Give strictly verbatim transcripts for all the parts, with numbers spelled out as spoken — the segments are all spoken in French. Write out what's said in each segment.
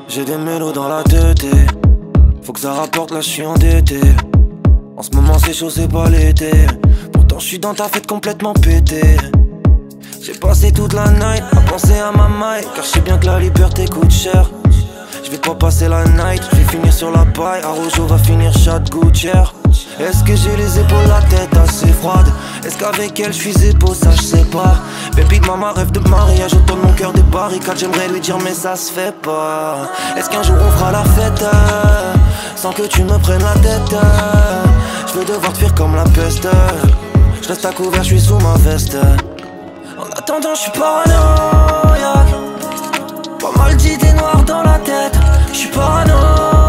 J'ai des mélos dans la tête et faut que ça rapporte, là je suis endetté. En ce moment c'est chaud, c'est pas l'été. Pourtant je suis dans ta fête complètement pété. J'ai passé toute la night à penser à ma maille, car je sais bien que la liberté coûte cher. Je vais pas passer la night, je vais finir sur la paille. Arrojo va finir chat gouttière. Est-ce que j'ai les épaules, la tête assez froide? Est-ce qu'avec elle je suis épaule, ça je sais pas. Baby de maman rêve de mariage, autour de mon cœur des barricades. J'aimerais lui dire mais ça se fait pas. Est-ce qu'un jour on fera la fête euh, sans que tu me prennes la tête euh, je veux devoir te faire comme la peste. Je reste à couvert, je suis sous ma veste. En attendant je suis paranoïaque. Pas mal d'idées noires dans la tête. Je suis paranoïaque.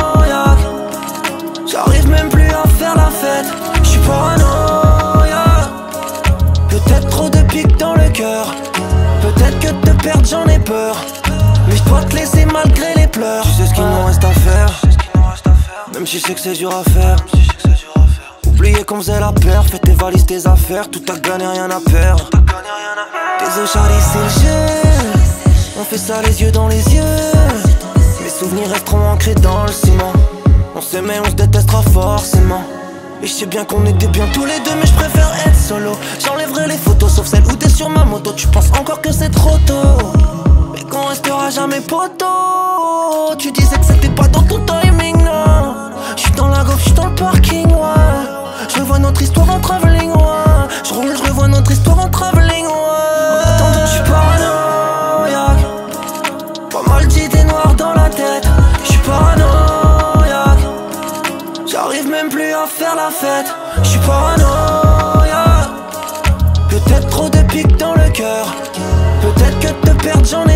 J'arrive même plus à faire la fête. Je suis paranoïaque. Peut-être trop de piques dans le cœur. Peut-être que de te perdre j'en ai peur. Mais je dois te laisser malgré les pleurs. Tu sais ce qu'il nous reste à faire. Même si je sais que c'est dur à faire. Oubliez qu'on faisait la paire. Fais tes valises, tes affaires. Tout a gagné, rien à perdre. Désolé Charlie, c'est le jeu. On fait ça les yeux dans les yeux. Mes souvenirs resteront ancrés dans le ciment. On s'aimait, on se détestera forcément. Et je sais bien qu'on était bien tous les deux, mais je préfère être solo. J'enlèverai les photos sauf celles où t'es sur ma moto. Tu penses encore que c'est trop tôt, mais qu'on restera jamais poteau. Tu disais que c'était pas dans ton timing, non. J'suis dans la golf, j'suis dans le parking, ouais. Je revois notre histoire en travelling, ouais. Je roule, je revois notre histoire en travelling, ouais. En attendant, j'suis paranoïaque. Pas mal d'idées noires dans la tête. J'suis paranoïaque. J'arrive même plus à faire la fête. J'suis paranoïaque. Peut-être trop de piques dans le cœur. Peut-être que de te perdre j'en ai